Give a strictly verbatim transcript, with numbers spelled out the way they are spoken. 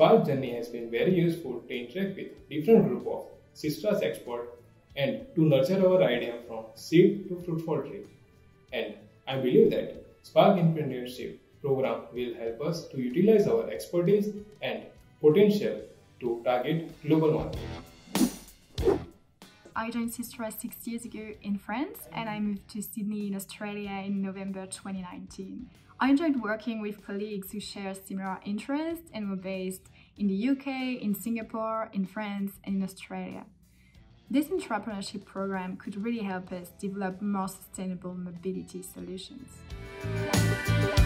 Spark journey has been very useful to interact with different group of Sistras experts and to nurture our idea from seed to fruitful tree. And I believe that Spark Entrepreneurship program will help us to utilize our expertise and potential to target global market. I joined Sistras six years ago in France and I moved to Sydney in Australia in November twenty nineteen. I enjoyed working with colleagues who share similar interests and were based in the U K, in Singapore, in France and in Australia. This entrepreneurship program could really help us develop more sustainable mobility solutions.